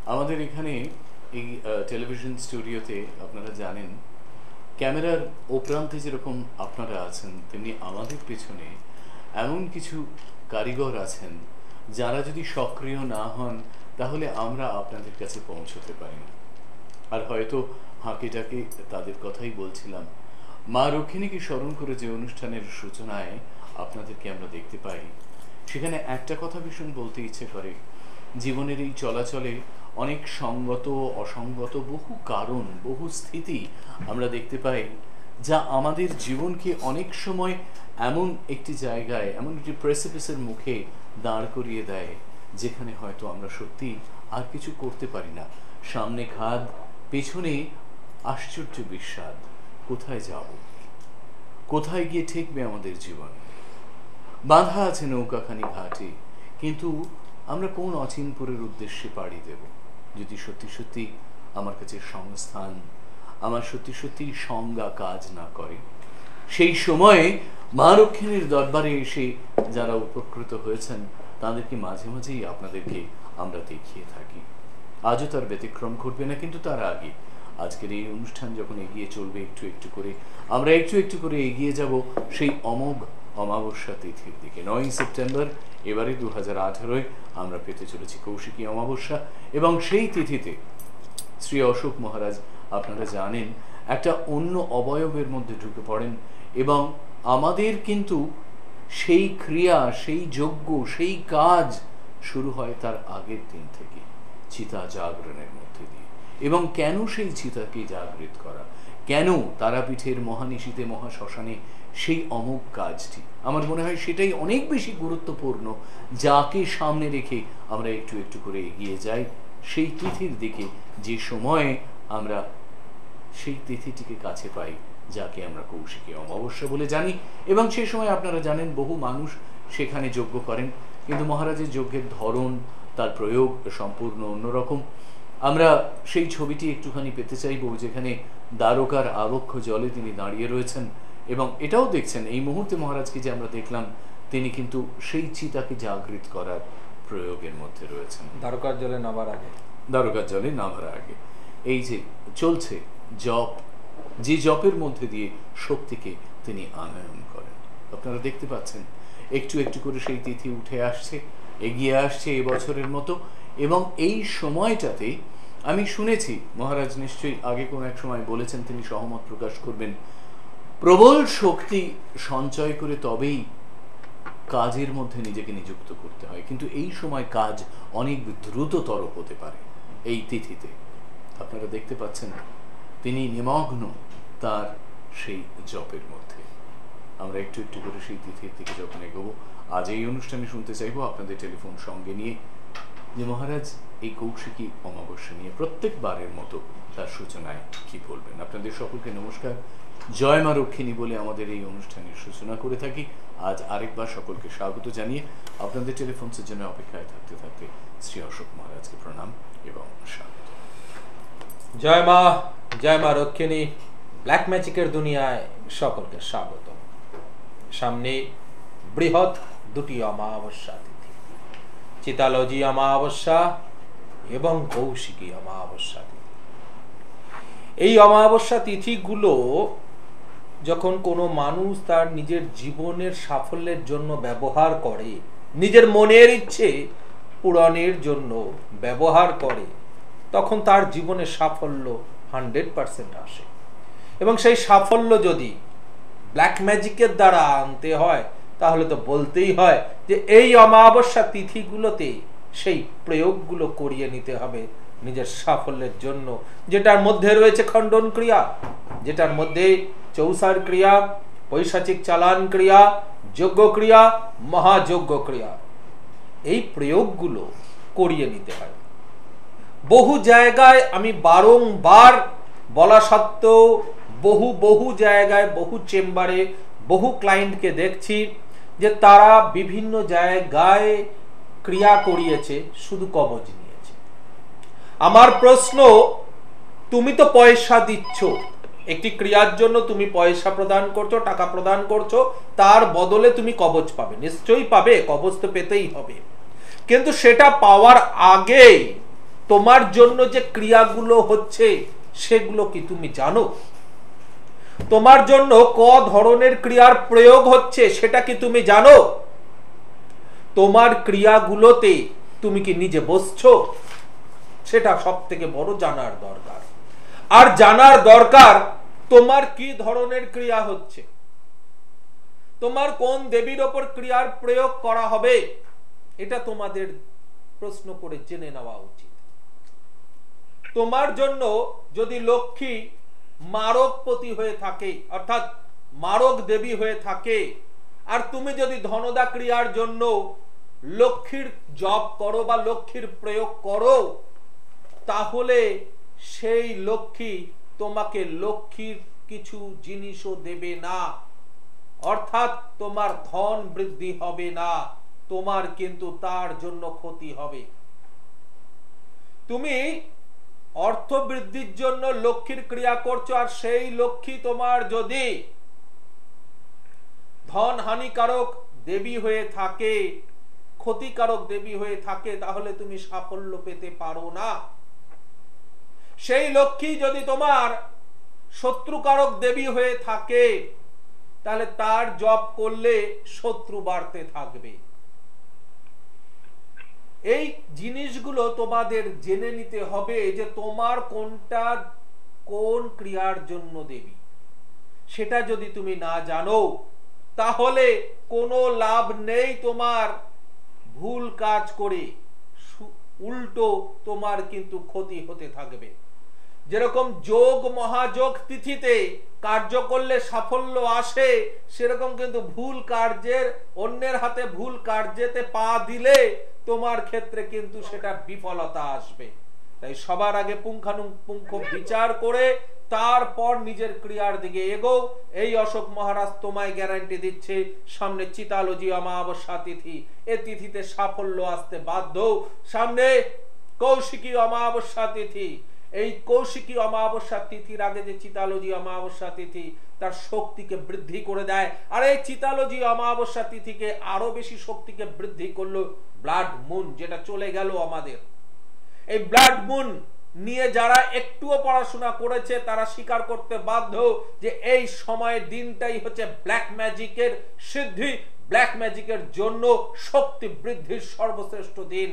আমাদের এখানে এই টেলিভিশন স্টুডিওতে আপনারা জানেন ক্যামেরার ওপ্রান্তে যেরকম আপনারা আছেন তেমনি আমাদের পেছনে এমন কিছু কারিগর আছেন যারা যদি সক্রিয় না হন তাহলে আমরা আপনাদের কাছে পৌঁছতে পারি না। আর হয়তো হাঁকে ডাকে তাদের কথাই বলছিলাম। মা রক্ষিণীকে স্মরণ করে যে অনুষ্ঠানের সূচনায় আপনাদেরকে আমরা দেখতে পাই, সেখানে একটা কথা ভীষণ বলতে ইচ্ছে করে। জীবনের এই চলাচলে অনেক সঙ্গত অসঙ্গত বহু কারণ, বহু স্থিতি আমরা দেখতে পাই যা আমাদের জীবনকে অনেক সময় এমন একটি জায়গায়, এমন একটি প্রেসিপিসের মুখে দাঁড় করিয়ে দেয় যেখানে হয়তো আমরা সত্যি আর কিছু করতে পারি না। সামনে খাদ, পেছনে আশ্চর্য বিস্বাদ। কোথায় যাব, কোথায় গিয়ে ঠেকবে আমাদের জীবন? বাঁধা আছে নৌকাখানি ঘাটে, কিন্তু আমরা কোন অচিনপুরের উদ্দেশ্যে পাড়ি দেব? যদি সত্যি সত্যি আমার কাছে সংস্থান, আমার সত্যি সত্যি সংজ্ঞা কাজ না করে, সেই সময়ে মা রক্ষিণীর দরবারে এসে যারা উপকৃত হয়েছেন তাদেরকে মাঝে মাঝেই আপনাদেরকে আমরা দেখিয়ে থাকি। আজও তার ব্যতিক্রম ঘটবে না। কিন্তু তার আগে আজকের এই অনুষ্ঠান যখন এগিয়ে চলবে একটু একটু করে, আমরা একটু একটু করে এগিয়ে যাব সেই অমোঘ অমাবস্যা তিথির দিকে। 9ই সেপ্টেম্বর এবারে 2018 আমরা পেতে চলেছি কৌশিকী অমাবস্যা, এবং সেই তিথিতে শ্রী অশোক মহারাজ আপনারা জানেন একটা অন্য অবয়বের মধ্যে ঢুকে পড়েন, এবং আমাদের কিন্তু সেই ক্রিয়া, সেই যজ্ঞ, সেই কাজ শুরু হয় তার আগের দিন থেকে, চিতা জাগরণের মধ্যে দিয়ে। এবং কেন সেই চিতাকে জাগৃত করা, কেন তারাপীঠের মহানিশীতে মহাশ্মশানে সেই অমোঘ কাজটি, আমার মনে হয় সেটাই অনেক বেশি গুরুত্বপূর্ণ, যাকে সামনে রেখে আমরা একটু একটু করে এগিয়ে যাই সেই তিথির দিকে, যে সময়ে আমরা সেই তিথিটিকে কাছে পাই যাকে আমরা কৌশিকী অমাবস্যা বলে জানি। এবং সেই সময় আপনারা জানেন বহু মানুষ সেখানে যজ্ঞ করেন, কিন্তু মহারাজের যজ্ঞের ধরন, তার প্রয়োগ সম্পূর্ণ অন্যরকম। আমরা সেই ছবিটি একটুখানি পেতে চাইব, যেখানে দ্বারকার আবক্ষ জলে তিনি দাঁড়িয়ে রয়েছেন, এবং এটাও দেখছেন এই মুহূর্তে মহারাজকে যে আমরা দেখলাম তিনি কিন্তু সেই চিতাকে জাগৃত করার প্রয়োগের মধ্যে রয়েছেন। দ্বারকার জলে নামার আগে, দ্বারকার জলে নামার আগে এই যে চলছে জপ, যে জপের মধ্যে দিয়ে শক্তিকে তিনি আনয়ন করেন। আপনারা দেখতে পাচ্ছেন একটু একটু করে সেই তিথি উঠে আসছে, এগিয়ে আসছে এবছরের মতো। এবং এই সময়টাতে আমি শুনেছি মহারাজ নিশ্চয়ই আগে কোনো এক সময় বলেছেন, তিনি সহমত প্রকাশ করবেন, প্রবল শক্তি সঞ্চয় করে তবেই কাজের মধ্যে নিজেকে নিযুক্ত করতে হয়, কিন্তু এই সময় কাজ অনেক দ্রুততর হতে পারে এই তিথিতে। আপনারা দেখতে পাচ্ছেন তিনি নিমগ্ন তার সেই জপের মধ্যে। আমরা একটু একটু করে সেই তিথির দিকে যখন এগোবো, আজ এই অনুষ্ঠানে শুনতে চাইবো আপনাদের টেলিফোন সঙ্গে নিয়ে যে মহারাজ এই কৌশিকী অমাবস্যা নিয়ে প্রত্যেকবারের মতো তার সূচনায় কি বলবেন। আপনাদের সকলকে নমস্কার, জয় মা রক্ষিণী বলে আমাদের এই অনুষ্ঠানের সূচনা করে থাকি। আজ আরেকবার সকলকে স্বাগত জানিয়ে আপনাদের টেলিফোনসের জন্য অপেক্ষায় থাকতে থাকতে শ্রী অশোক মহারাজকে প্রণাম এবং স্বাগত। জয় মা রক্ষিণী। ব্ল্যাক ম্যাজিকের দুনিয়ায় সকলকে স্বাগত। সামনে বৃহৎ দুটি অমাবস্যা তিথি, চিতালজি অমাবস্যা এবং কৌশিকী অমাবস্যা তিথি। এই অমাবস্যা তিথিগুলো যখন কোনো মানুষ তার নিজের জীবনের সাফল্যের জন্য ব্যবহার করে, নিজের মনের ইচ্ছে পূরণের জন্য ব্যবহার করে, তখন তার জীবনের সাফল্য 100% আসে। এবং সেই সাফল্য যদি ব্ল্যাক ম্যাজিকের দ্বারা আনতে হয়, তাহলে তো বলতেই হয় যে এই অমাবস্যা তিথিগুলোতে সেই প্রয়োগগুলো করিয়ে নিতে হবে নিজের সাফল্যের জন্য, যেটার মধ্যে রয়েছে খণ্ডন ক্রিয়া, যেটার মধ্যে চৌসার ক্রিয়া, পৈশাচিক চালান ক্রিয়া, যজ্ঞ ক্রিয়া, মহাযজ্ঞ ক্রিয়া। এই প্রয়োগগুলো করিয়ে নিতে হয়। বহু জায়গায় আমি বারংবার বলা সত্ত্বেও বহু জায়গায়, বহু চেম্বারে, বহু ক্লায়েন্টকে দেখছি যে তারা বিভিন্ন জায়গায় ক্রিয়া করিয়েছে, শুধু কবজ নিয়েছে। আমার প্রশ্ন, তুমি তো পয়সা দিচ্ছ, একটি ক্রিয়ার জন্য তুমি পয়সা প্রদান করছো, টাকা প্রদান করছো, তার বদলে তুমি কবজ পাবে, নিশ্চয়ই পাবে, কবজ তো পেতেই হবে। কিন্তু সেটা পাওয়ার আগে তোমার জন্য যে ক্রিয়াগুলো হচ্ছে সেগুলো কি তুমি জানো? তোমার জন্য ক ধরনের ক্রিয়ার প্রয়োগ হচ্ছে সেটা কি তুমি জানো? তোমার ক্রিয়াগুলোতে তুমি কি নিজে বসছো? সেটা সব থেকে বড় জানার দরকার। আর জানার দরকার তোমার কি ধরনের ক্রিয়া হচ্ছে, তোমার কোন দেবীর ওপর ক্রিয়ার প্রয়োগ করা হবে, এটা তোমাদের প্রশ্ন করে জেনে নেওয়া উচিত। তোমার জন্য যদি লক্ষ্মী মারকপতি হয়ে থাকে, অর্থাৎ মারক দেবী হয়ে থাকে, আর তুমি যদি ধনদা ক্রিয়ার জন্য লক্ষ্মীর জপ করো বা লক্ষ্মীর প্রয়োগ করো, তাহলে সেই লক্ষ্মী তোমাকে লক্ষ্মীর কিছু জিনিসও দেবে না, অর্থাৎ তোমার ধন বৃদ্ধি হবে না, তোমার কিন্তু তার জন্য ক্ষতি হবে। তুমি অর্থ বৃদ্ধির জন্য লক্ষ্মীর ক্রিয়া করছো, আর সেই লক্ষ্মী তোমার যদি ধন হানিকারক দেবী হয়ে থাকে, ক্ষতিকারক দেবী হয়ে থাকে, তাহলে তুমি সাফল্য পেতে পারো না। সেই লক্ষ্মী যদি তোমার শত্রুকারক দেবী হয়ে থাকে, তাহলে তার জপ করলে শত্রু বাড়তে থাকবে। এই জিনিসগুলো তোমাদের জেনে নিতে হবে যে তোমার কোনটা কোন ক্রিয়ার জন্য দেবী। সেটা যদি তুমি না জানো, তাহলে কোনো লাভ নেই তোমার ভুল কাজ করে, উল্টো তোমার কিন্তু ক্ষতি হতে থাকবে। যেরকম যোগ মহাযোগ তিথিতে কার্য করলে সাফল্য আসে, সেরকম কিন্তু ভুল কার্যের, অন্যের হাতে ভুল কার্যেতে পা দিলে তোমার ক্ষেত্রে কিন্তু সেটা বিফলতা আসবে। তাই সবার আগে পুঙ্খানুপুঙ্খ বিচার করে তারপর নিজের ক্রিয়ার দিকে এগোও। এই অশোক মহারাজ তোমায় গ্যারান্টি দিচ্ছে, সামনে চিতালজি অমাবস্যা তিথি, এ তিথিতে সাফল্য আসতে বাধ্য। সামনে কৌশিকী অমাবস্যা তিথি, এই কৌশিকী অমাবস্যা তিথির আগে যে চিতালজি অমাবস্যা তিথি তার শক্তিকে বৃদ্ধি করে দেয়, আর এই চিতালজি অমাবস্যা তিথিকে আরো বেশি শক্তিকে বৃদ্ধি করলো ব্লাড মুন, যেটা চলে গেল আমাদের। এই ব্লাড মুন নিয়ে যারা একটুও পড়াশোনা করেছে তারা স্বীকার করতে বাধ্য যে এই সময়ের দিনটাই হচ্ছে ব্ল্যাক ম্যাজিকের সিদ্ধি, ব্ল্যাক ম্যাজিকের জন্য শক্তি বৃদ্ধির সর্বশ্রেষ্ঠ দিন।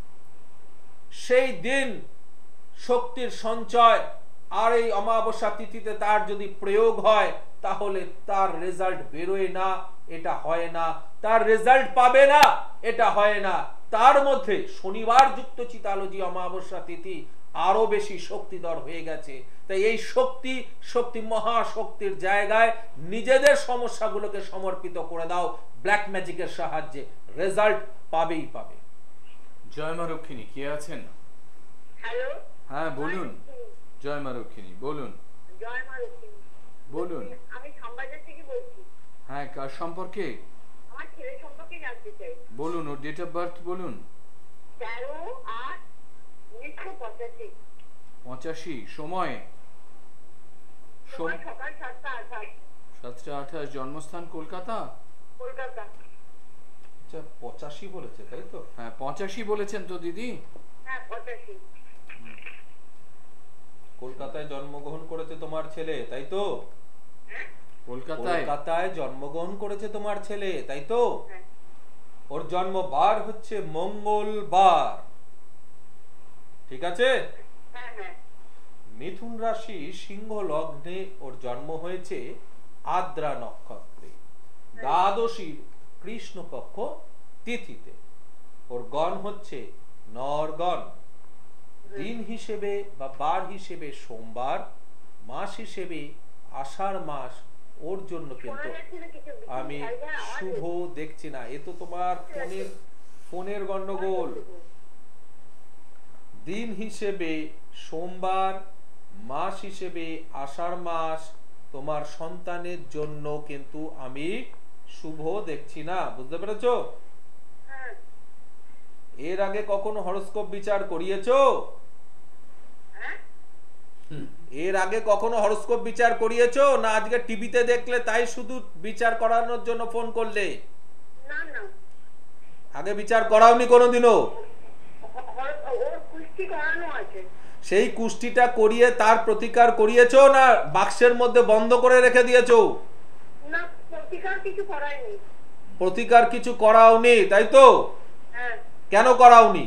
সেই দিন শক্তির সঞ্চয়, আর এই অমাবস্যা তিথিতে তার যদি প্রয়োগ হয় তাহলে তার রেজাল্ট বেরোয় না, এটা হয় না, তার রেজাল্ট পাবে না, এটা হয় না। তার মধ্যে শনিবার যুক্ত চিতালজি অমাবস্যা তিথি আরো বেশি শক্তিধর হয়ে গেছে। তাই এই শক্তি মহাশক্তির জায়গায় নিজেদের সমস্যাগুলোকে সমর্পিত করে দাও, ব্ল্যাক ম্যাজিকের সাহায্যে রেজাল্ট পাবেই পাবে। জয় মা রক্ষিণী, কে আছেন? হ্যালো, হ্যাঁ বলুন। জয় মা রক্ষিণী, বলুন। জয় মা লক্ষ্মী, বলুন। আমি শ্যামবাজার থেকে বলছি। হ্যাঁ, কার সম্পর্কে? আমার ছেলে সম্পর্কে জানতে চাই। বলুন, ওর ডেট অফ বার্থ বলুন। 13/8/1985। 85। সময়? সময় সকাল 7:28। 7:28। জন্মস্থান কলকাতা? কলকাতা। আচ্ছা, 85 বলেছে তাই তো? হ্যাঁ 85 বলেছেন তো দিদি। হ্যাঁ 85। কলকাতায় জন্মগ্রহণ করেছে তোমার ছেলে তাই তো? কলকাতায় জন্মগ্রহণ করেছে তোমার ছেলে তাই তো? ওর জন্মবার হচ্ছে মঙ্গলবার, ঠিক আছে? মিথুন রাশি সিংহ লগ্নে ওর জন্ম হয়েছে আদ্রা নক্ষত্রে, দ্বাদশীর কৃষ্ণপক্ষ তিথিতে। ওর গণ হচ্ছে নরগণ, দিন হিসেবে বা বার হিসেবে সোমবার, মাস হিসেবে আষাঢ় মাস। ওর জন্য কিন্তু আমি শুভ দেখছি না, এ তো তোমার ফোনের গন্ডগোল। দিন হিসেবে সোমবার, মাস হিসেবে আষাঢ় মাস, তোমার সন্তানের জন্য কিন্তু আমি শুভ দেখছি না, বুঝতে পেরেছো? এর আগে কখনো হরোস্কোপ বিচার করিয়েছো? এর আগে কখনো হরোস্কোপ বিচার করিয়েছো না আজকে টিভিতে দেখলে তাই শুধু বিচার করানোর জন্য ফোন করলে? না না, আগে বিচার করাওনি কোনোদিনও? ওর কুষ্টি করানো আছে। সেই কুষ্টিটা করিয়ে তার প্রতিকার করিয়েছো না বাক্সের মধ্যে বন্ধ করে রেখে দিয়েছো? না, প্রতিকার কিছু করায়নি। প্রতিকার কিছু করাওনি, তাই তো? হ্যাঁ। কেন করাওনি?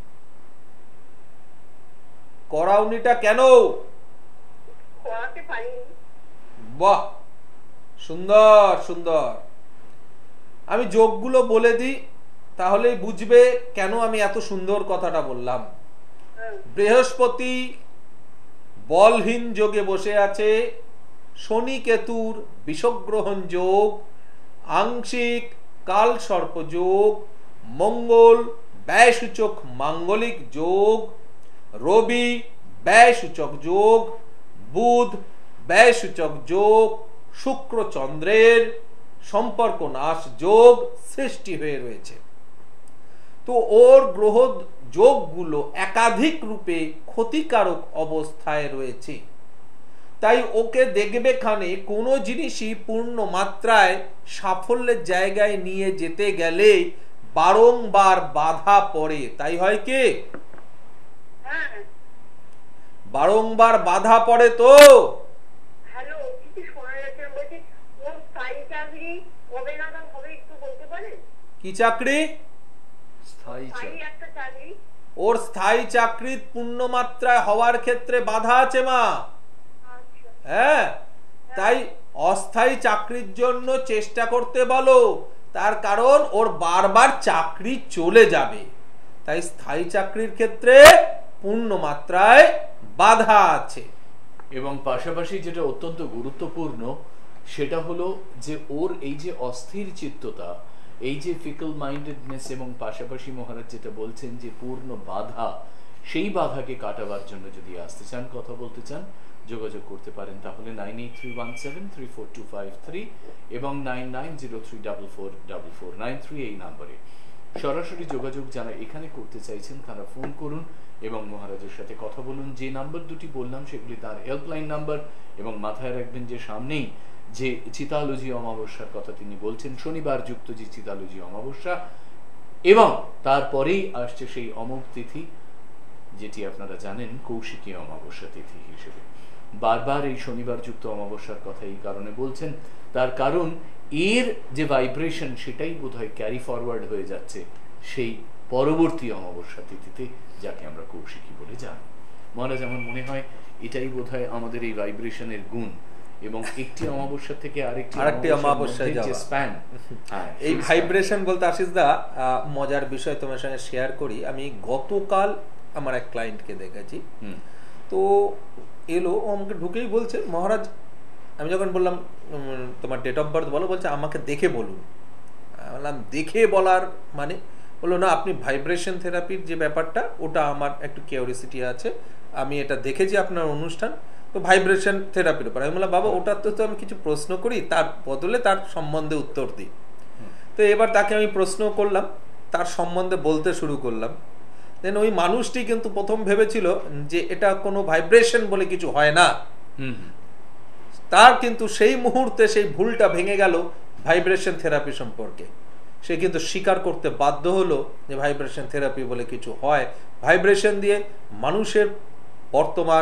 করাওনিটা কেন? করাতে পারিনি। বাহ, সুন্দর সুন্দর। আমি যোগগুলো বলে দিই, তাহলেই বুঝবে কেন আমি এত সুন্দর কথাটা বললাম। বৃহস্পতি বলহীন যোগে বসে আছে, শনি কেতুর বিষগ্রহণ যোগ, আংশিক কাল সর্প যোগ, মঙ্গল ব্যয়সূচক মাঙ্গলিক যোগ, রবি ব্যয়সূচক যোগ, বুধ ব্যয়সূচক যোগ, শুক্র চন্দ্রের সম্পর্ক নাশ যোগ সৃষ্টি হয়ে রয়েছে। তো ওর গ্রহ যোগগুলো একাধিক রূপে ক্ষতিকারক অবস্থায় রয়েছে। তাই ওকে দেখবে খানে কোনো জিনিসই পূর্ণ মাত্রায় সাফল্যের জায়গায় নিয়ে যেতে গেলে বারংবার বাধা পড়ে। তাই হয় কি? বারংবার বাধা পড়ে। তো হ্যালো, কিছু শোনা যাচ্ছে না, বলছি ওর স্থায়ী চাকরি কবে নাগাদ হবে একটু বলতে পারেন? কি চাকরি? স্থায়ী একটা চাকরি। ওর স্থায়ী চাকরি পূর্ণ মাত্রায় হওয়ার ক্ষেত্রে বাধা আছে মা। হ্যাঁ, তাই অস্থায়ী চাকরির জন্য চেষ্টা করতে বলো, তার কারণ ওর বারবার চাকরি চলে যাবে। তাই স্থায়ী চাকরির ক্ষেত্রে পূর্ণ মাত্রায় বাধা আছে। এবং পাশাপাশি যেটা অত্যন্ত গুরুত্বপূর্ণ সেটা হলো যে ওর এই যে অস্থির চিত্ততা, এই যে ফিকল মাইন্ডেডনেস, এবং পাশাপাশি মহারাজ যেটা বলছেন যে পূর্ণ বাধা, সেই বাধাকে কাটাবার জন্য যদি আসতে চান, কথা বলতে চান, যোগাযোগ করতে পারেন। তাহলে 9831734253 এবং 9903444493 এই নম্বরে সরাসরি যোগাযোগ যারা এখানে করতে চাইছেন তারা ফোন করুন এবং মহারাজের সাথে কথা বলুন। যে নাম্বার দুটি বললাম সেগুলি তার হেল্পলাইন নাম্বার, এবং মাথায় রাখবেন যে সামনেই যে চিতালজি অমাবস্যার কথা তিনি বলছেন, শনিবার যুক্ত যে চিতালজি অমাবস্যা, এবং তারপরেই আসছে সেই অমোঘ তিথি যেটি আপনারা জানেন কৌশিকী অমাবস্যা তিথি হিসেবে। বারবার এই শনিবার যুক্ত অমাবস্যার কথা এই কারণে বলছেন, তার কারণ এর যে ভাইব্রেশন সেটাই বোধহয় ক্যারি ফরওয়ার্ড হয়ে যাচ্ছে সেই পরবর্তী অমাবস্যা তিথিতে, যাকে আমরা কৌশিকী বলে জানি। মহারাজ, আমার মনে হয় এটাই বোধহয় আমাদের এই ভাইব্রেশনের গুণ, এবং একটি অমাবস্যা থেকে আরেকটি অমাবস্যায় যে স্প্যান, এই ভাইব্রেশন বলতে আশিস দা মজার বিষয় তোমার সঙ্গে শেয়ার করি। আমি গতকাল আমার এক ক্লায়েন্টকে দেখেছি, তো এলো, ও আমাকে ঢুকেই বলছে, মহারাজ, আমি যখন বললাম তোমার ডেট অফ বার্থ বলো, বলছে আমাকে দেখে বলুন। বললাম দেখে বলার মানে? বললো না, আপনি ভাইব্রেশন থেরাপির যে ব্যাপারটা, ওটা আমার একটু কিউরিওসিটি আছে, আমি এটা দেখেছি আপনার অনুষ্ঠান, তো ভাইব্রেশন থেরাপির উপর। আমি বললাম বাবা, ওটা তো আমি কিছু প্রশ্ন করি, তার বদলে তার সম্বন্ধে উত্তর দিই। তো এবার তাকে আমি প্রশ্ন করলাম, তার সম্বন্ধে বলতে শুরু করলাম। দেন ওই মানুষটি কিন্তু প্রথম ভেবেছিল যে এটা কোনো ভাইব্রেশন বলে কিছু হয় না। তার কিন্তু সেই মুহূর্তে সেই ভুলটা ভেঙে গেল ভাইব্রেশন থেরাপি সম্পর্কে। সে কিন্তু স্বীকার করতে বাধ্য হলো যে ভাইব্রেশন থেরাপি বলে কিছু হয়। ভাইব্রেশন দিয়ে মানুষের বর্তমান,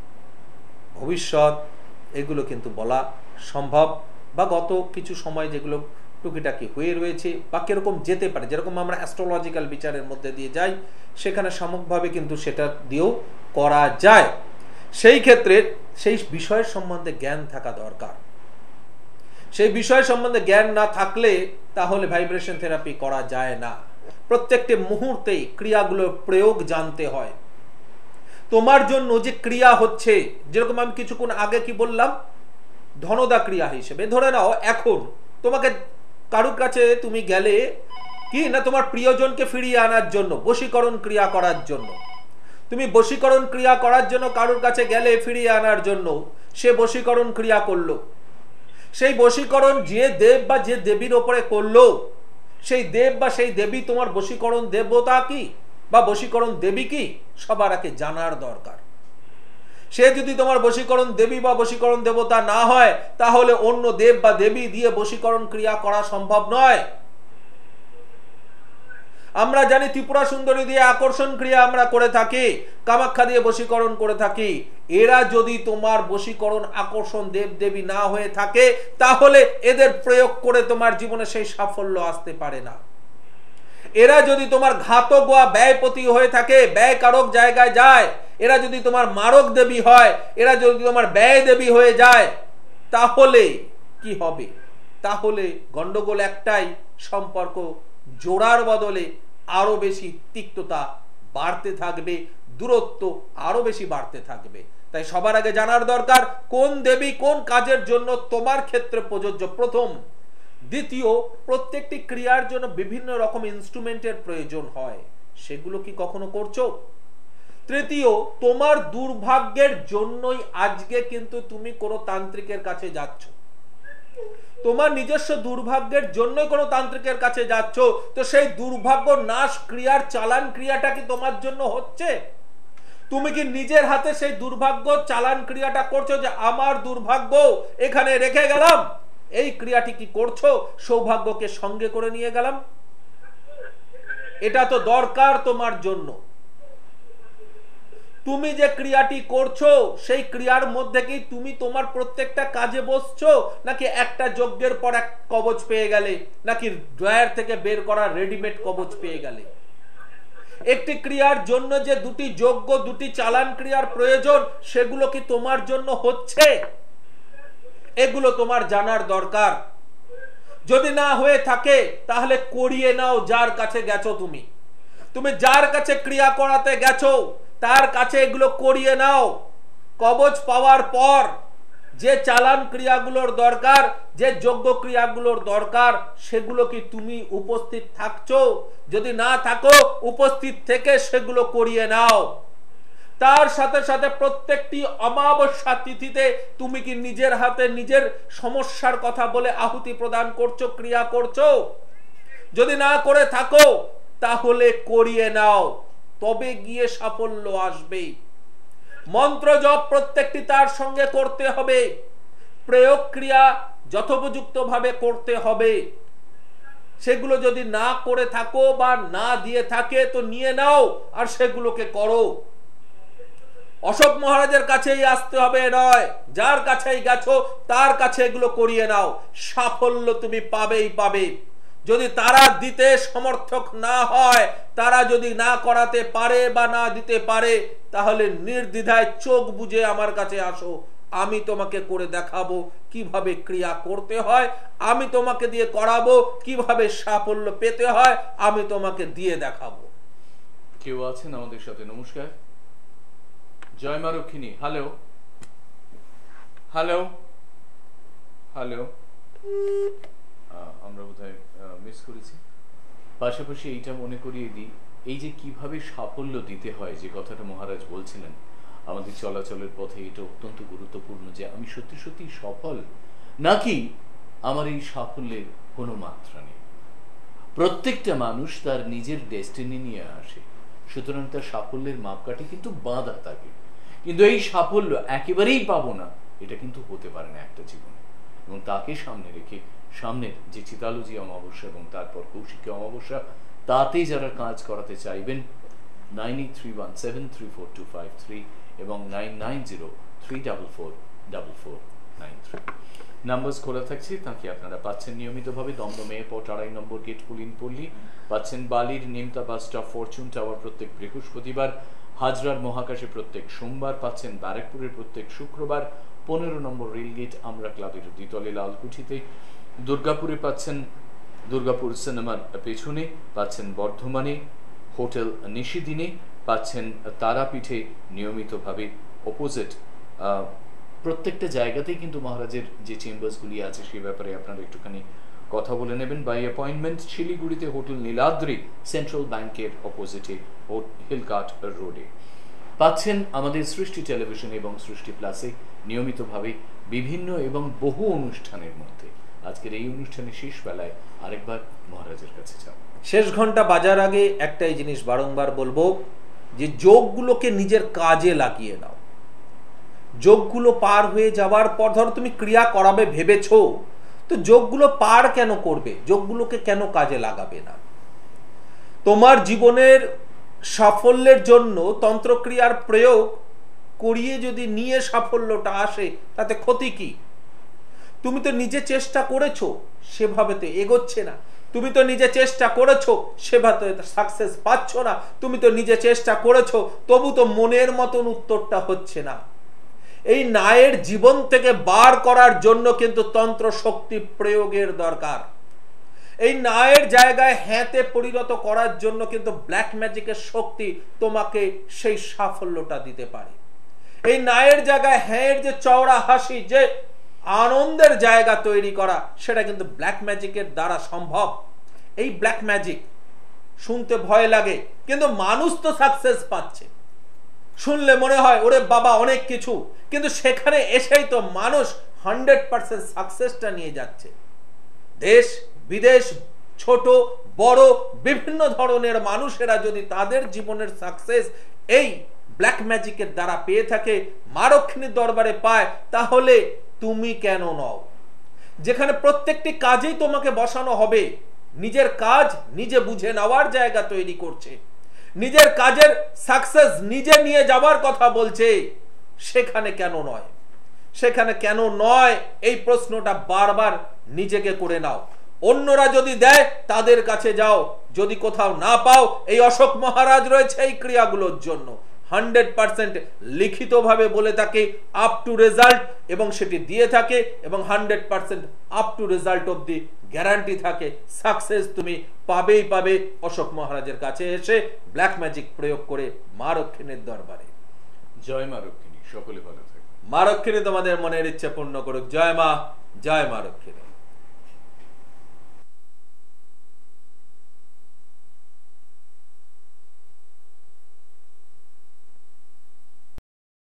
ভবিষ্যৎ এগুলো কিন্তু বলা সম্ভব, বা গত কিছু সময় যেগুলো টুকিটাকি হয়ে রয়েছে বা কিরকম যেতে পারে, যেরকম আমরা অ্যাস্ট্রোলজিক্যাল বিচারের মধ্যে দিয়ে যাই, সেখানে সামগ্রিকভাবে কিন্তু সেটা দিয়েও করা যায়। সেই ক্ষেত্রে সেই বিষয়ের সম্বন্ধে জ্ঞান থাকা দরকার। সেই বিষয় সম্বন্ধে জ্ঞান না থাকলে তাহলে ভাইব্রেশন থেরাপি করা যায় না। প্রত্যেকটি মুহূর্তেই ক্রিয়াগুলোর প্রয়োগ জানতে হয়। তোমার জন্য যে ক্রিয়া হচ্ছে, যেরকম আমি কিছুক্ষণ আগে কি বললাম, ধনদা ক্রিয়া হিসেবে ধরে নাও, এখন তোমাকে কারুর কাছে তুমি গেলে কি না, তোমার প্রিয়জনকে ফিরিয়ে আনার জন্য, বশীকরণ ক্রিয়া করার জন্য, তুমি বশীকরণ ক্রিয়া করার জন্য কারুর কাছে গেলে ফিরিয়ে আনার জন্য, সে বশীকরণ ক্রিয়া করলো। সেই বশীকরণ যে দেব বা যে দেবীর ওপরে করলো, সেই দেব বা সেই দেবী তোমার বশীকরণ দেবতা কি বা বশীকরণ দেবী কি, সবার আগে জানার দরকার। সে যদি তোমার বশীকরণ দেবী বা বশীকরণ দেবতা না হয়, তাহলে অন্য দেব বা দেবী দিয়ে বশীকরণ ক্রিয়া করা সম্ভব নয়। আমরা জানি ত্রিপুরা সুন্দরী দিয়ে আকর্ষণ ক্রিয়া আমরা করে থাকি, কামাখ্যা দিয়ে বশীকরণ করে থাকি। এরা যদি তোমার বশীকরণ আকর্ষণ দেবদেবী না হয়ে থাকে, তাহলে এদের প্রয়োগ করে তোমার জীবনে সেই সাফল্য আসতে পারে না। এরা যদি তোমার ঘাতক বা ব্যয়পতি হয়ে থাকে, ব্যয়কারক জায়গায় যায়, এরা যদি তোমার মারক দেবী হয়, এরা যদি তোমার ব্যয় দেবী হয়ে যায়, তাহলে কি হবে? তাহলে গন্ডগোল একটাই, সম্পর্ক জোড়ার বদলে আরো বেশি তিক্ততা বাড়তে থাকবে, দূরত্ব আরো বেশি বাড়তে থাকবে। তাই সবার আগে জানার দরকার কোন দেবী কোন কাজের জন্য তোমার ক্ষেত্রে প্রযোজ্য, প্রথম। দ্বিতীয়, প্রত্যেকটি ক্রিয়ার জন্য বিভিন্ন রকম ইনস্ট্রুমেন্টের প্রয়োজন হয়, সেগুলো কি কখনো করছো? তৃতীয়, তোমার দুর্ভাগ্যের জন্যই আজকে কিন্তু তুমি কোনো তান্ত্রিকের কাছে যাচ্ছ, তোমার নিজস্ব দুর্ভাগ্যের জন্যই কোনো তান্ত্রিকের কাছে যাচ্ছ, তো সেই দুর্ভাগ্য নাশ ক্রিয়ার চালান ক্রিয়াটা কি তোমার জন্য হচ্ছে? তুমি কি নিজের হাতে সেই দুর্ভাগ্য চালান ক্রিয়াটা করছো, যে আমার দুর্ভাগ্য এখানে রেখে গেলাম, এই ক্রিয়াটি কি করছো? সৌভাগ্যকে সঙ্গে করে নিয়ে গেলাম, এটা তো দরকার তোমার জন্য। তুমি যে ক্রিয়াটি করছো সেই ক্রিয়ার মধ্যে কি তুমি তোমার প্রত্যেকটা কাজে বসছো, নাকি একটা যজ্ঞের পর এক কবচ পেয়ে গেলে, নাকি ড্রয়ার থেকে বের করা রেডিমেড কবচ পেয়ে গেলে? একটি ক্রিয়ার জন্য যে দুটি যজ্ঞ, দুটি চালান ক্রিয়ার প্রয়োজন, সেগুলো কি তোমার জন্য হচ্ছে? এগুলো তোমার জানার দরকার। যদি না হয়ে থাকে তাহলে করিয়ে নাও যার কাছে গেছো। তুমি যার কাছে ক্রিয়া করাতে গেছো তার কাছে এগুলো করিয়ে নাও। কবচ পাওয়ার পর যে চালান ক্রিয়াগুলোর দরকার, যে যোগ্য ক্রিয়াগুলোর দরকার, সেগুলো কি তুমি উপস্থিত থাকছো? যদি না থাকো, উপস্থিত থেকে সেগুলো করিয়ে নাও। তার সাথে সাথে প্রত্যেকটি অমাবস্যা তিথিতে তুমি কি নিজের হাতে নিজের সমস্যার কথা বলে আহুতি প্রদান করছো, ক্রিয়া করছো? যদি না করে থাকো তাহলে করিয়ে নাও, তবে গিয়ে সাফল্য আসবে। মন্ত্র জপ প্রত্যেকটি তার সঙ্গে করতে হবে, প্রয়োগ ক্রিয়া যথোপযুক্ত ভাবে করতে হবে। সেগুলো যদি না করে থাকো বা না দিয়ে থাকে তো নিয়ে নাও আর সেগুলোকে করো। অশোক মহারাজের কাছেই আসতে হবে নয়, যার কাছেই গেছো তার কাছে এগুলো করিয়ে নাও, সাফল্য তুমি পাবেই পাবে। যদি তারা দিতে সমর্থক না হয়, তারা যদি না করাতে পারে বা না দিতে পারে, তাহলে নির্দ্বিধায় চোখ বুজে আমার কাছে আসো, আমি তোমাকে করে দেখাবো কিভাবে ক্রিয়া করতে হয়, আমি তোমাকে দিয়ে করাবো কিভাবে সাফল্য পেতে হয়, আমি তোমাকে দিয়ে দেখাবো। কেউ আছেন আমাদের সাথে? নমস্কার, জয় মা রক্ষিণী। হ্যালো হ্যালো হ্যালো, আমরা বোধহয় মিস করেছি। পাশাপাশি এইটা মনে করিয়ে দিই, এই যে কিভাবে সাফল্য দিতে হয়, যে কথাটা মহারাজ বলছিলেন আমাদের চলাচলের পথে, এটা অত্যন্ত গুরুত্বপূর্ণ। যে আমি সত্যি সত্যি সফল, নাকি আমার এই সাফল্যের কোনো মাত্রা নেই। প্রত্যেকটা মানুষ তার নিজের ডেস্টিনি নিয়ে আসে, সুতরাং তার সাফল্যের মাপকাঠি কিন্তু বাঁধা থাকে। কিন্তু এই সাফল্য একেবারেই পাবো না, এটা কিন্তু হতে পারে না একটা জীবনে। এবং তাকে সামনে রেখে সামনের যে চিতালজি অমাবস্যা এবং তারপর কৌশিকী অমাবস্যা, তাতে যারা কাজ করাতে চাইবেন 9831734253 এবং 9903444493 নাম্বারস খোলা থাকছে। তাকে আপনারা পাচ্ছেন নিয়মিতভাবে Dum Dum airport 2.5 number gate Pulinpally, পাচ্ছেন বালির Nimta bus stop fortune tower প্রত্যেক বৃহস্পতিবার, হাজরার মহাকাশে প্রত্যেক সোমবার, পাচ্ছেন ব্যারাকপুরের প্রত্যেক শুক্রবার, 15 নম্বর রেলগেট আমরা ক্লাবের দ্বিতলে লালকুঠিতে, দুর্গাপুরে পাচ্ছেন দুর্গাপুর সিনেমার পেছনে, পাচ্ছেন বর্ধমানে হোটেল নিশিদিনে, পাচ্ছেন তারাপীঠে নিয়মিতভাবে অপোজিট। প্রত্যেকটা জায়গাতেই কিন্তু মহারাজের যে চেম্বার্সগুলি আছে সে ব্যাপারে আপনারা একটুখানি কথা বলে নেবেন বাই অ্যাপয়েন্টমেন্ট। শিলিগুড়িতে হোটেল নীলাদ্রি সেন্ট্রাল ব্যাংকের অপোজিটে হিলকাট রোডে। পাচ্ছেন আমাদের সৃষ্টি টেলিভিশন এবং সৃষ্টি প্লাসে নিয়মিতভাবে বিভিন্ন এবং বহু অনুষ্ঠানের মধ্যে। আজকের এই অনুষ্ঠানের শেষ বেলায় আরেকবার মহারাজের কাছে যাও। শেষ ঘন্টা বাজার আগে একটাই জিনিস বারংবার বলবো, যে যোগগুলোকে নিজের কাজে লাগিয়ে নাও। যোগগুলো পার হয়ে যাওয়ার পর, ধরো তুমি ক্রিয়া করাবে ভেবেছো, তো যোগগুলো পার কেন করবে? যোগগুলোকে কেন কাজে লাগাবে না? তোমার জীবনের সাফল্যের জন্য তন্ত্রক্রিয়ার প্রয়োগ করিয়ে যদি নিয়ে সাফল্যটা আসে তাতে ক্ষতি কি? তুমি তো নিজে চেষ্টা করেছো, সেভাবে তো এগোচ্ছে না। তুমি তো নিজে চেষ্টা করেছো, সেভাবে সাকসেস পাচ্ছ না। তুমি তো নিজে চেষ্টা করেছো, তবু তো মনের মতন উত্তরটা হচ্ছে না। এই নায়ের জীবন থেকে বার করার জন্য কিন্তু তন্ত্র শক্তি প্রয়োগের দরকার। এই নায়ের জায়গায় হ্যাঁতে পরিণত করার জন্য কিন্তু ব্ল্যাক ম্যাজিকের শক্তি তোমাকে সেই সাফল্যটা দিতে পারে। এই নায়ের জায়গায় হ্যাঁর যে চওড়া হাসি, যে আনন্দের জায়গা তৈরি করা, সেটা কিন্তু ব্ল্যাক ম্যাজিকের দ্বারা সম্ভব। এই ব্ল্যাক ম্যাজিক শুনতে ভয় লাগে, কিন্তু মানুষ তো সাকসেস পাচ্ছে। শুনলে মনে হয় ওরে বাবা অনেক কিছু, কিন্তু সেখানে এসেই তো মানুষ 100% সাকসেসটা নিয়ে যাচ্ছে। দেশ বিদেশ, ছোট বড় বিভিন্ন ধরনের মানুষেরা যদি তাদের জীবনের সাকসেস এই ব্ল্যাক ম্যাজিকের দ্বারা পেয়ে থাকে, মা রক্ষিণীর দরবারে পায়, তাহলে তুমি কেন নও? যেখানে প্রত্যেকটি কাজেই তোমাকে বসানো হবে, নিজের কাজ নিজে বুঝে নেওয়ার জায়গা তৈরি করছে, নিজের কাজের সাকসেস নিজে নিয়ে যাওয়ার কথা বলছে, সেখানে কেন নয়? সেখানে কেন নয় এই প্রশ্নটা বারবার নিজেকে করে নাও। অন্যরা যদি দেয় তাদের কাছে যাও, যদি কোথাও না পাও, এই অশোক মহারাজ রয়েছে এই ক্রিয়াগুলোর জন্য। 100% লিখিতভাবে বলে থাকে আপ টু রেজাল্ট, এবং সেটি দিয়ে থাকে, এবং 100% আপ টু রেজাল্ট অবধি গ্যারান্টি থাকে। সাকসেস তুমি পাবেই পাবে অশোক মহারাজের কাছে এসে ব্ল্যাক ম্যাজিক প্রয়োগ করে মা রক্ষিণীর দরবারে। জয় মা রক্ষিণী, সকলে ভালো থাকে। মা রক্ষিণী তোমাদের মনের ইচ্ছে পূর্ণ করুক। জয় মা, জয় মা রক্ষিণী।